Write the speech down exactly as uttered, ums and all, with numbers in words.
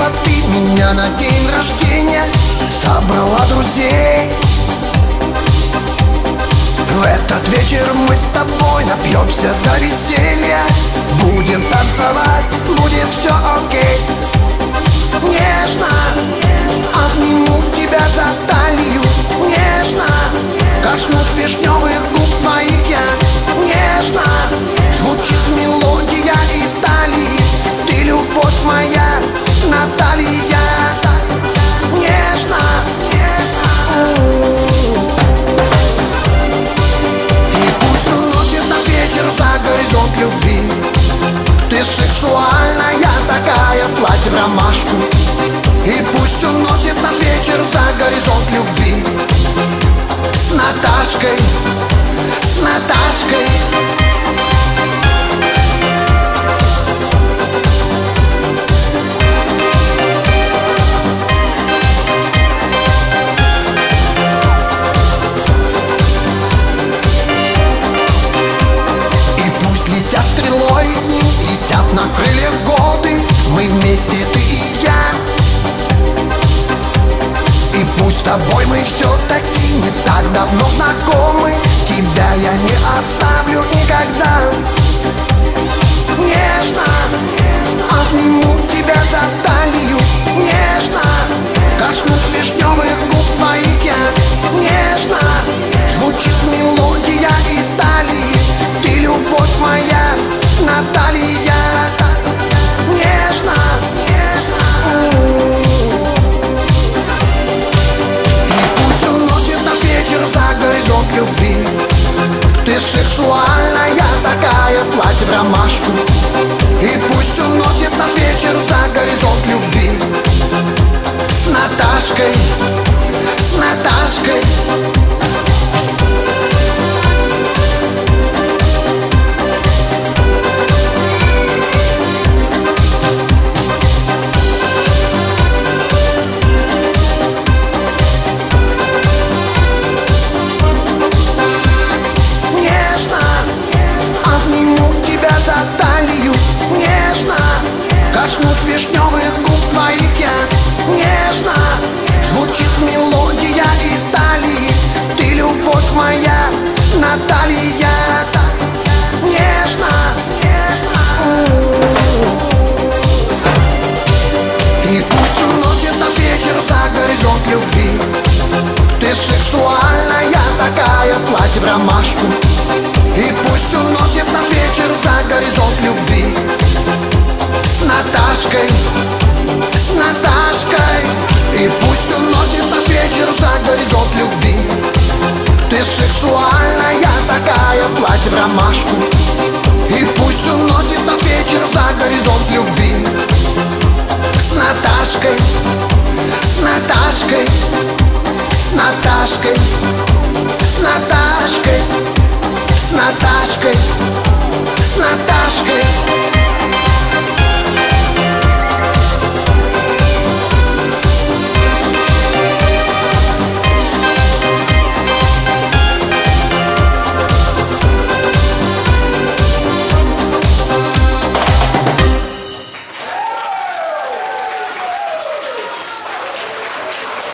Пригласила ты меня на день рождения, собрала друзей. В этот вечер мы с тобой напьемся до веселья. Будем танцевать, будет все окей. Нежно обниму тебя за талию, нежно коснусь вишневых губ твоих я. Нежно звучит мелодия Италии. Ты любовь моя, Наталья. Нежно. И пусть уносит нас ветер за горизонт любви. Ты сексуальная такая, платье в ромашку. И пусть уносит нас вечер за горизонт любви. С Наташкой, с Наташкой. И пусть летят стрелой дни, летят на крыльях годы. Мы вместе, ты и я. И пусть с тобой мы все-таки не так давно знакомы. Тебя я не оставлю никогда. Нежно обниму тебя за талию. Нежно коснусь вишневых губ твоих я. Нежно звучит мелодия Италии. Ты любовь моя, Наталья. Нежно. За горизонт любви. Ты сексуальная такая, платье в ромашку. И пусть уносит нас вечер за горизонт любви. С Наташкой, с Наташкой. Коснусь вишневых губ твоих я. Нежно звучит мелодия Италии. Ты любовь моя, Наталья. Нежно. И пусть уносит нас вечер за горизонт любви. Ты сексуальная такая, платье в ромашку. И пусть уносит нас вечер за горизонт любви.